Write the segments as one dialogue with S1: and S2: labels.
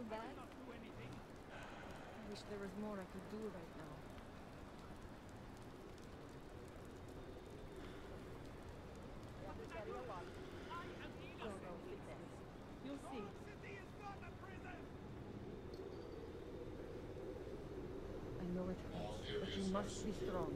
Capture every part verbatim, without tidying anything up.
S1: feel bad? I wish there was more I could do right now. Don't know if it's this. You'll see. I know it hurts, but you must be strong.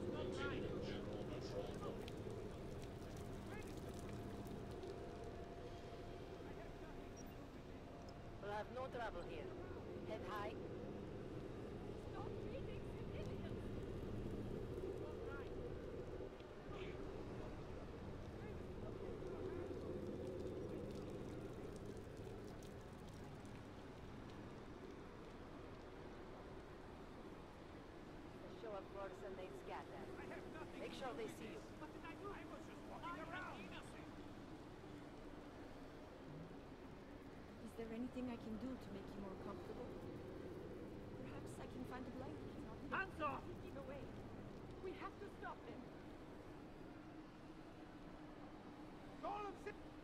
S2: We'll have no trouble here. Head high.
S3: Stop treating civilians!
S2: A show of force and they scatter. Make sure they see you.
S3: What did I do? I was just walking around.
S1: Is there anything I can do to make you more comfortable? Perhaps I can find a blanket.
S3: Hands off!
S1: Keep away.
S3: We have to stop them. Golem, sit!